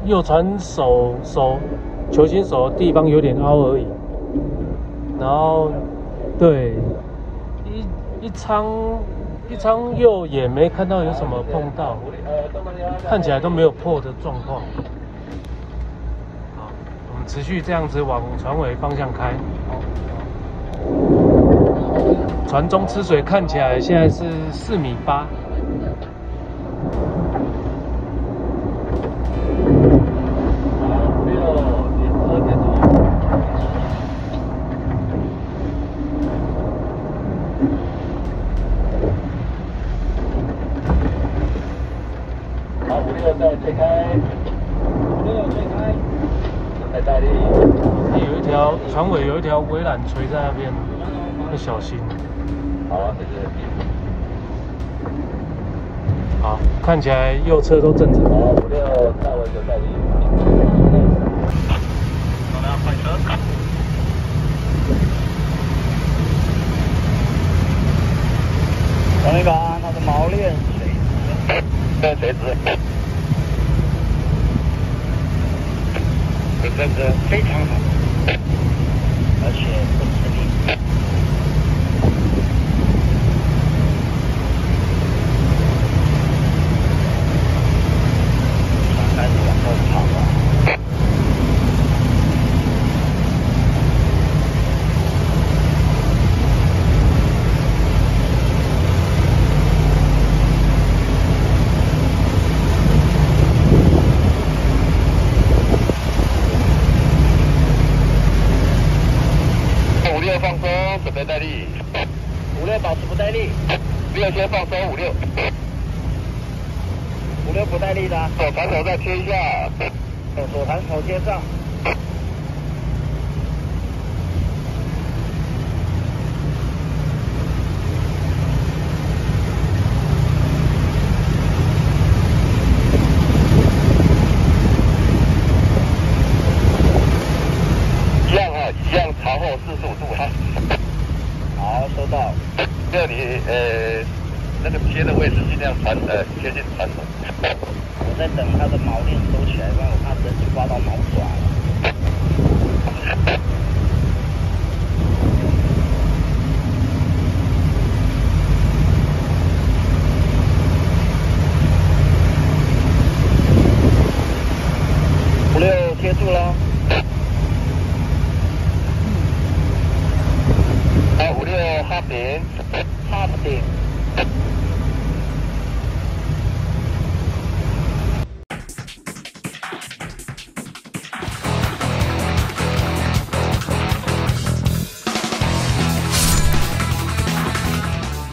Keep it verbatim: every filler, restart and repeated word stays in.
右船手手球心手的地方有点凹而已，然后对一一仓一仓右也没看到有什么碰到，看起来都没有破的状况。好，我们持续这样子往船尾方向开。船中吃水看起来现在是四米八。 好，五六再推开，五六推开，再大力。 有一条船尾有一条围栏垂在那边，要小心。 好，谢谢。 好，看起来右侧都正常。 好，五六大尾九大力。好的，快车。 那个它的锚链水质， 对水质， 这个非常好，而且不吃力。船开始往后跑了。 放松，准备带力。 五六保持不带力， 六先放松，五六。 五六不带力的， 左船头再贴一下。 左船头接上。 一样啊，一样朝后四十五度哈。 好，收到。 这里呃那个贴的位置尽量船呃贴近船头。 我在等它的锚链收起来，不然我怕绳子刮到锚爪了。五六贴住了。 好，五六哈顶， 哈顶。